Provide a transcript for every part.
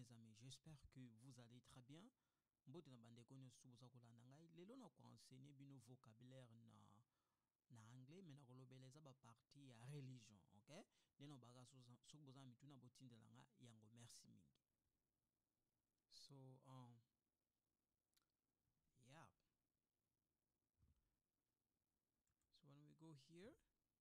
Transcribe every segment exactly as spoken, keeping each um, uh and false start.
les amis, j'espère que vous allez très bien. Mbote na bandeko nyonso boza kolanda ngai lelo na ko enseigner bino vocabulaire na na anglais mais na kolobeleza ba partie ya religion, OK? Neno baga so boza mituna botindela nga yango merci mingi. So um yeah. So when we go here,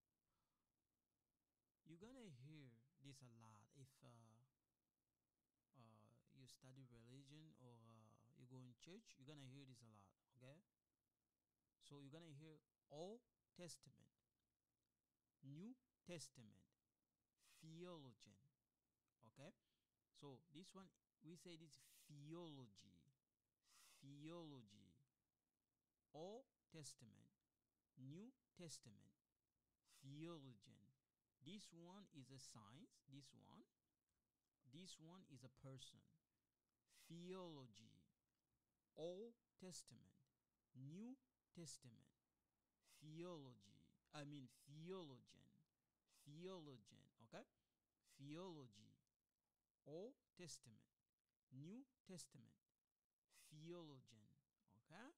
you're gonna hear this a lot if uh Uh, you study religion or uh, you go in church, you're gonna hear this a lot, okay? So you're gonna hear Old Testament, New Testament, theologian, okay? So this one, we say this theology, theology, Old Testament, New Testament, theologian. This one is a science, this one. This one is a person. Theology. Old Testament. New Testament. Theology. I mean theologian. Theologian. Okay? Theology. Old Testament. New Testament. Theologian. Okay?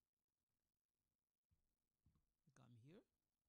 Come here.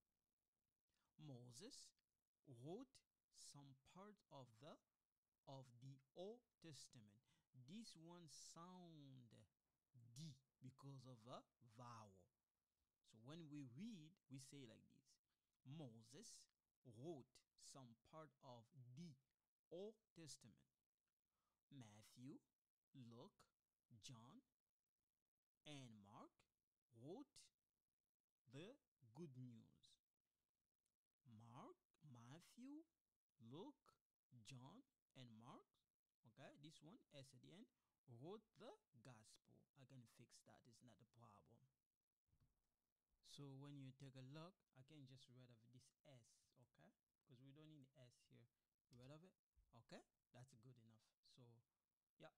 Moses wrote some part of the of the Old Testament. This one sound D because of a vowel. So when we read, we say like this. Moses wrote some part of the Old Testament. Matthew, Luke, John, and Mark wrote the good news. Mark, Matthew, Luke, John, and Mark, okay, this one, S at the end, wrote the gospel. I can fix that, it's not a problem. So when you take a look, I can just rid of this S, okay? Because we don't need S here. Rid of it, okay? That's good enough. So, yeah.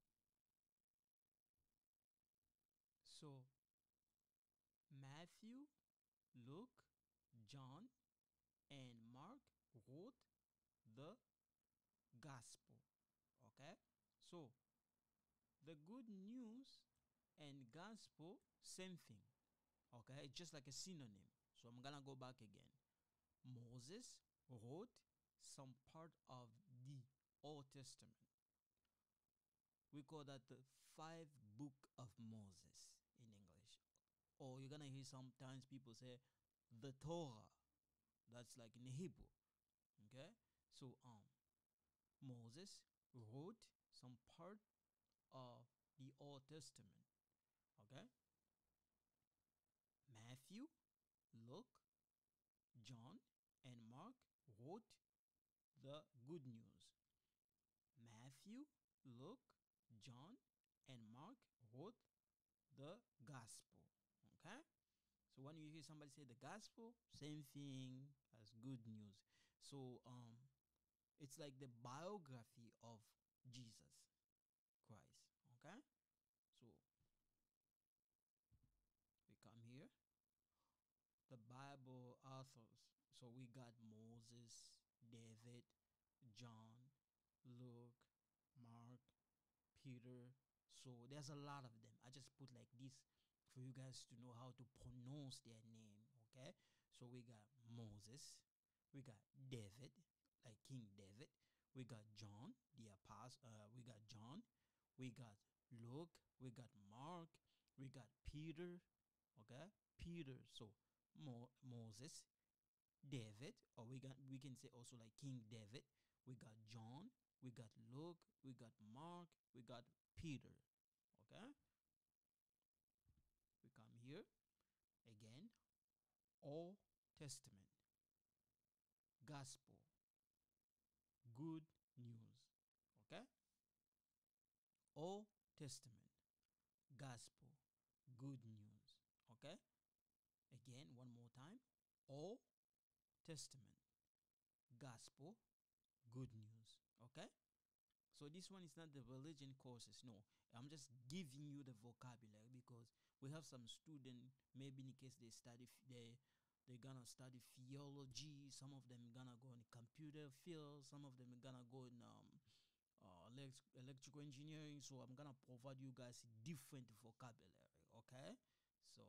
So, Matthew, Luke, John, and Mark wrote the gospel, okay? So the good news and gospel, same thing, okay? It's just like a synonym. So I'm gonna go back again. Moses wrote some part of the Old Testament. We call that the five book of Moses in English. Or you're gonna hear sometimes people say the Torah. That's like in Hebrew, okay? So um Moses wrote some part of the Old Testament, okay? Matthew, Luke, John, and Mark wrote the good news. Matthew, Luke, John, and Mark wrote the gospel, okay? So when you hear somebody say the gospel, same thing as good news. So um it's like the biography of Jesus Christ, okay? So we come here. The Bible authors. So we got Moses, David, John, Luke, Mark, Peter. So there's a lot of them. I just put like this for you guys to know how to pronounce their name, okay? So we got Moses, we got David, like King David. We got John, the apostle. Uh, we got John. We got Luke. We got Mark. We got Peter. Okay, Peter. So Mo- Moses, David, or we got we can say also like King David. We got John. We got Luke. We got Mark. We got Peter. Okay. We come here again. Old Testament. Gospel. Good news, okay? Old Testament, gospel, good news, okay? Again, one more time. Old Testament, gospel, good news, okay? So this one is not the religion courses, no. I'm just giving you the vocabulary because we have some student, maybe in case they study, they they're gonna study theology. Some of them gonna go in the computer field. Some of them are gonna go in um, uh, elect- electrical engineering, so I'm gonna provide you guys different vocabulary. Okay, so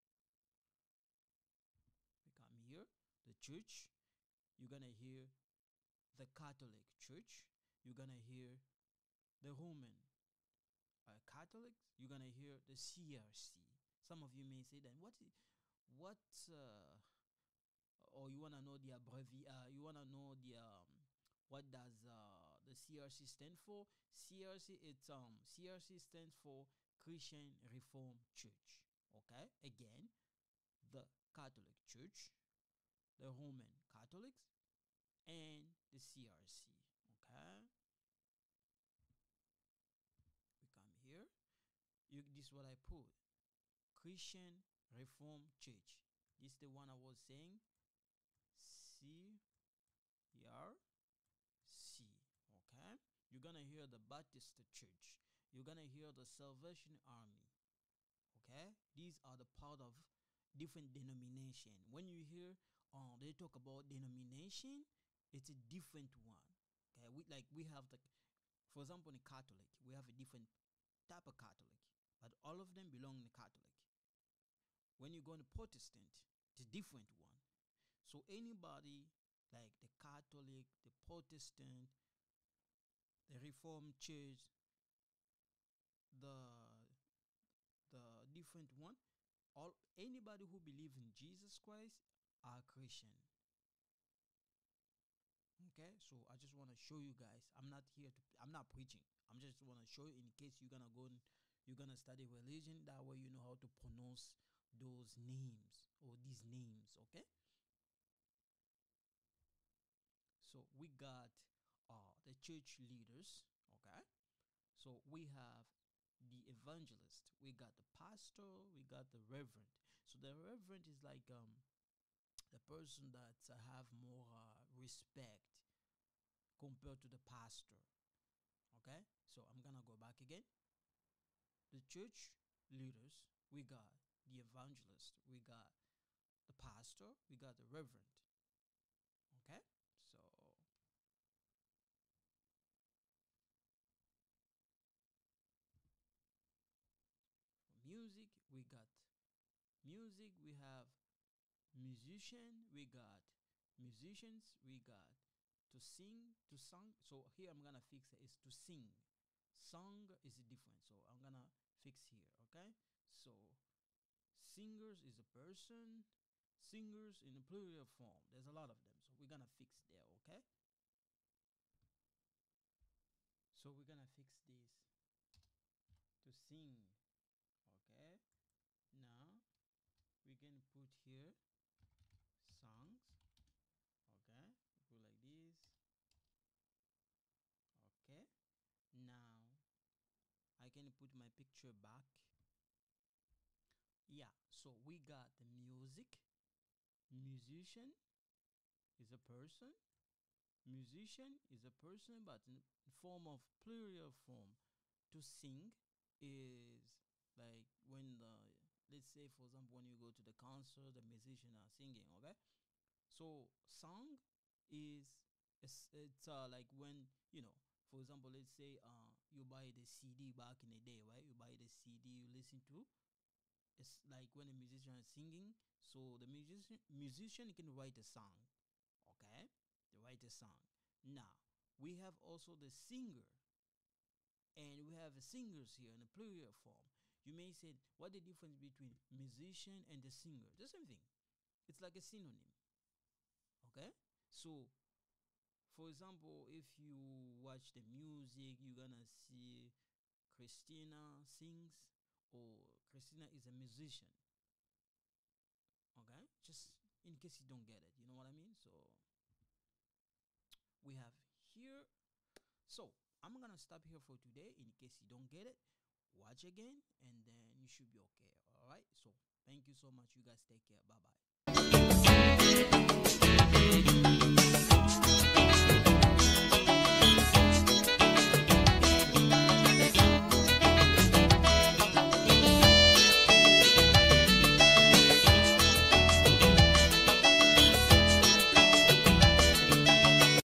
we come here, the church. You're gonna hear the Catholic Church. You're gonna hear the Roman uh, Catholics. You're gonna hear the C R C. Some of you may say that what i- what uh, or you wanna know the abbrevi uh, you wanna know the um what does uh, the C R C stand for? C R C it's um C R C stands for Christian Reformed Church. Okay, again, the Catholic Church, the Roman Catholics, and the C R C. Okay, we come here. You this is what I put. Christian Reformed Church. This is the one I was saying. C R C. Okay. You're gonna hear the Baptist Church. You're gonna hear the Salvation Army. Okay. These are the part of different denomination. When you hear uh, they talk about denomination, it's a different one. Okay. We like we have the, for example, in Catholic, we have a different type of Catholic, but all of them belong in Catholic. When you go in Protestant, it's a different one. So anybody like the Catholic, the Protestant, the Reformed Church, the the different one, all anybody who believes in Jesus Christ are Christian. Okay, so I just want to show you guys. I'm not here to. I'm not preaching. I'm just want to show you in case you're gonna go and you're gonna study religion. That way you know how to pronounce those names or these names. Okay. So we got uh the church leaders. Okay. So we have the evangelist. We got the pastor. We got the reverend. So the reverend is like um the person that uh, have more uh, respect compared to the pastor. Okay, so I'm gonna go back again. The church leaders, we got the evangelist, we got the pastor, we got the reverend. Okay, so for music, we got music, we have musician, we got musicians, we got to sing, to sing. So here I'm gonna fix it is to sing. Song is different, so I'm gonna fix here. Okay, so singers is a person, singers in a plural form. There's a lot of them, so we're gonna fix there. Okay, so we're gonna fix this to sing. Okay, now we can put here songs. Okay, put like this. Okay, now I can put my picture back. Yeah, so we got the music. Musician is a person. Musician is a person, but in form of plural form. To sing is like when the, let's say for example when you go to the concert, the musician are singing. Okay, so song is it's, it's uh like when you know, for example, let's say uh you buy the C D back in the day, right? You buy the C D, you listen to. It's like when a musician is singing. So the musician musician can write a song. Okay, they write a song. Now we have also the singer, and we have singers here in a plural form. You may say, what the difference between musician and the singer? The same thing. It's like a synonym. Okay, so for example, if you watch the music, you're gonna see Christina sings, or Christina is a musician. Okay, just in case you don't get it, you know what I mean? So we have here. So I'm gonna stop here for today. In case you don't get it, watch again, and then you should be okay. All right. So thank you so much. You guys take care. Bye bye.